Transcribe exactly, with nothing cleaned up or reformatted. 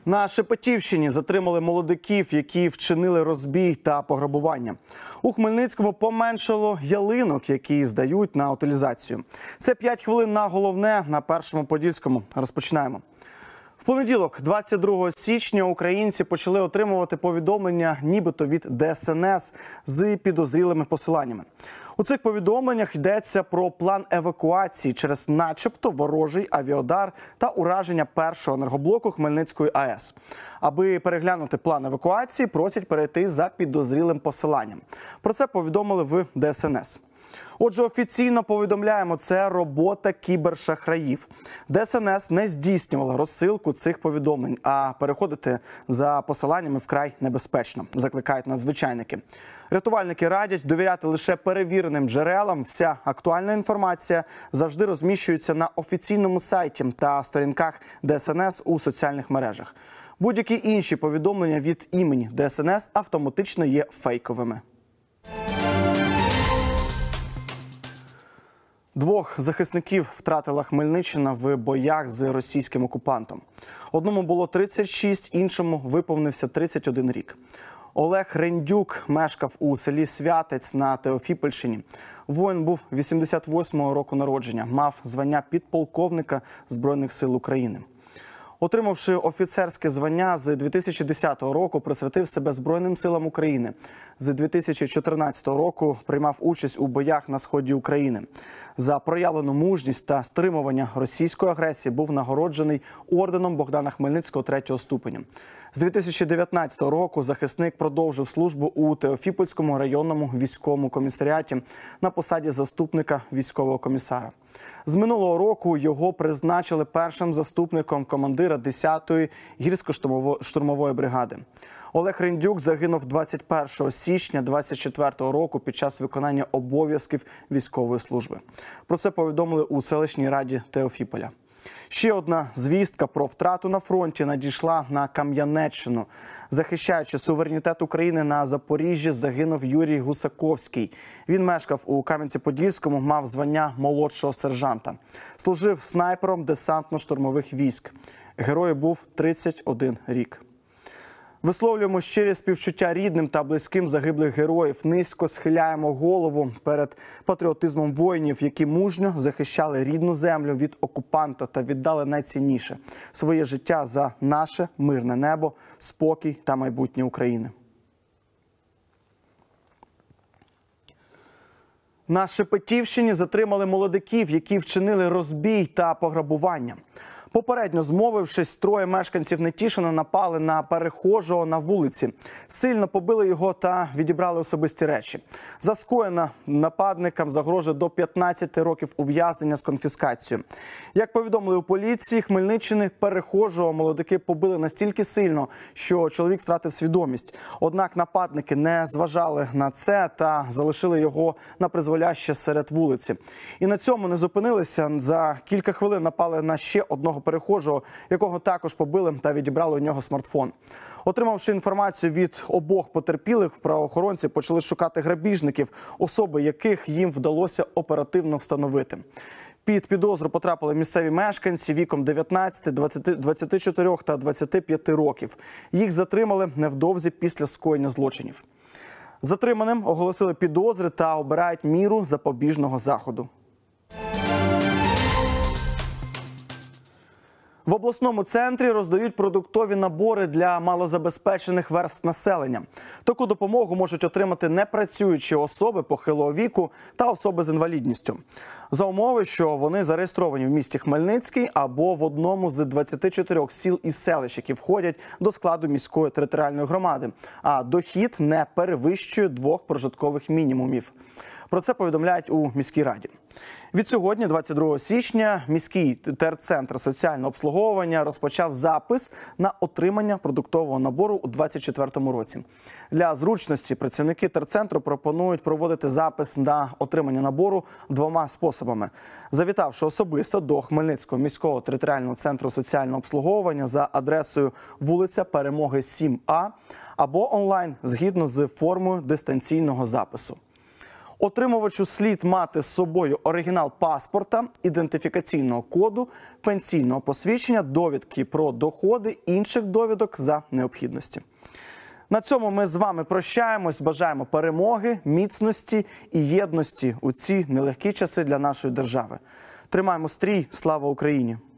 На Шепетівщині затримали молодиків, які вчинили розбій та пограбування. У Хмельницькому поменшало ялинок, які здають на утилізацію. Це п'ять хвилин на головне на Першому Подільському. Розпочинаємо. В понеділок, двадцять другого січня, українці почали отримувати повідомлення нібито від Де Ес Ен Ес з підозрілими посиланнями. У цих повідомленнях йдеться про план евакуації через начебто ворожий авіаудар та ураження першого енергоблоку Хмельницької А Е С. Аби переглянути план евакуації, просять перейти за підозрілим посиланням. Про це повідомили в Де Ес Ен Ес. Отже, офіційно повідомляємо, це робота кібершахраїв. Де Ес Ен Ес не здійснювала розсилку цих повідомлень, а переходити за посиланнями вкрай небезпечно, закликають надзвичайники. Рятувальники радять довіряти лише перевіреним джерелам. Вся актуальна інформація завжди розміщується на офіційному сайті та сторінках Де Ес Ен Ес у соціальних мережах. Будь-які інші повідомлення від імені Де Ес Ен Ес автоматично є фейковими. Двох захисників втратила Хмельниччина в боях з російським окупантом. Одному було тридцять шість, іншому виповнився тридцять один рік. Олег Рендюк мешкав у селі Святець на Теофіпольщині. Воїн був вісімдесят восьмого року народження, мав звання підполковника Збройних сил України. Отримавши офіцерське звання, з дві тисячі десятого року присвятив себе Збройним силам України. З дві тисячі чотирнадцятого року приймав участь у боях на сході України. За проявлену мужність та стримування російської агресії був нагороджений орденом Богдана Хмельницького третього ступеня. З дві тисячі дев'ятнадцятого року захисник продовжив службу у Теофіпольському районному військовому комісаріаті на посаді заступника військового комісара. З минулого року його призначили першим заступником командира десятої гірсько-штурмової бригади. Олег Рендюк загинув двадцять першого січня двадцять четвертого року під час виконання обов'язків військової служби. Про це повідомили у селищній раді Теофіполя. Ще одна звістка про втрату на фронті надійшла на Кам'янеччину. Захищаючи суверенітет України на Запоріжжі, загинув Юрій Гусаковський. Він мешкав у Кам'янці-Подільському, мав звання молодшого сержанта. Служив снайпером десантно-штурмових військ. Герою був тридцять один рік. Висловлюємо щирі співчуття рідним та близьким загиблих героїв. Низько схиляємо голову перед патріотизмом воїнів, які мужньо захищали рідну землю від окупанта та віддали найцінніше – своє життя за наше мирне небо, спокій та майбутнє України. На Шепетівщині затримали молодиків, які вчинили розбій та пограбування. Попередньо змовившись, троє мешканців Нетішина напали на перехожого на вулиці. Сильно побили його та відібрали особисті речі. За скоєне нападникам загрожує до п'ятнадцяти років ув'язнення з конфіскацією. Як повідомили у поліції Хмельниччини, перехожого молодики побили настільки сильно, що чоловік втратив свідомість. Однак нападники не зважали на це та залишили його на призволяще серед вулиці. І на цьому не зупинилися. За кілька хвилин напали на ще одного перехожого, якого також побили та відібрали у нього смартфон. Отримавши інформацію від обох потерпілих, правоохоронці почали шукати грабіжників, особи яких їм вдалося оперативно встановити. Під підозру потрапили місцеві мешканці віком дев'ятнадцяти, двадцяти чотирьох та двадцяти п'яти років. Їх затримали невдовзі після скоєння злочинів. Затриманим оголосили підозри та обирають міру запобіжного заходу. В обласному центрі роздають продуктові набори для малозабезпечених верств населення. Таку допомогу можуть отримати непрацюючі особи похилого віку та особи з інвалідністю. За умови, що вони зареєстровані в місті Хмельницький або в одному з двадцяти чотирьох сіл і селищ, які входять до складу міської територіальної громади, а дохід не перевищує двох прожиткових мінімумів. Про це повідомляють у міській раді. Від сьогодні, двадцять другого січня, міський терцентр соціального обслуговування розпочав запис на отримання продуктового набору у двадцять четвертому році. Для зручності працівники терцентру пропонують проводити запис на отримання набору двома способами. Завітавши особисто до Хмельницького міського територіального центру соціального обслуговування за адресою вулиця Перемоги сім А або онлайн згідно з формою дистанційного запису. Отримувачу слід мати з собою оригінал паспорта, ідентифікаційного коду, пенсійного посвідчення, довідки про доходи, інших довідок за необхідності. На цьому ми з вами прощаємось, бажаємо перемоги, міцності і єдності у ці нелегкі часи для нашої держави. Тримаємо стрій, слава Україні!